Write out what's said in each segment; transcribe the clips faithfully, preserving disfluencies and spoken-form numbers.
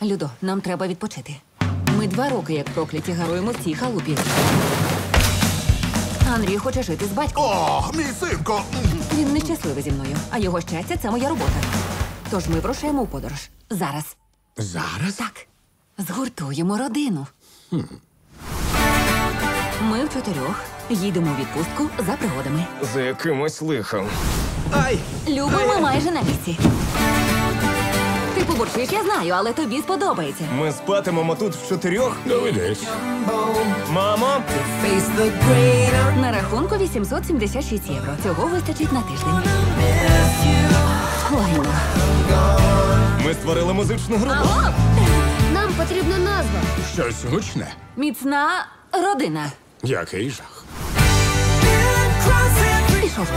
Людо, нам треба відпочити. Ми два роки, як прокляті, гаруємо в цій халупі. Андрій хоче жити з батьком. О, мій синко! Він нещасливий зі мною, а його щастя – це моя робота. Тож ми вирушаємо у подорож. Зараз. Зараз? Так. Згуртуємо родину. Хм. Ми в чотирьох їдемо у відпустку за пригодами. За якимось лихом. Ай! Любо, ми майже на місці. Ти побурчиш, я знаю, але тобі сподобається. Ми спатимемо тут в чотирьох? Доведеться. Мамо! На рахунку вісімсот сімдесят шість євро. Цього вистачить на тиждень. Лайно. Ми створили музичну групу. Алло! Нам потрібна назва. Щось гучне. Міцна родина. Який жах. Пішов.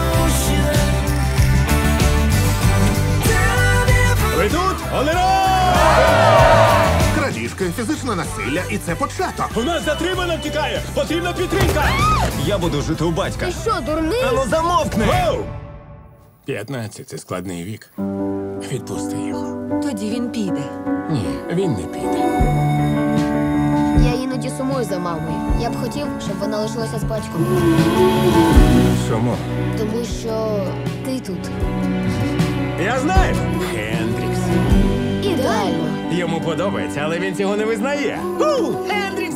Ви тут? Олено! Крадіжки, фізичне насилля, і це початок. У нас затримано втікає! Потрібна підтримка! Я буду жити у батька. Ти що, дурний? Ану замовкни! П'ятнадцять – це складний вік. Відпусти його. Тоді він піде. Ні, він не піде. Я іноді сумую за мамою. Я б хотів, щоб вона лишилася з батьком. Чому? Тому що ти тут. Я знаю! Хендрікс. Ідеально. Йому подобається, але він цього не визнає. У, Хендрікс!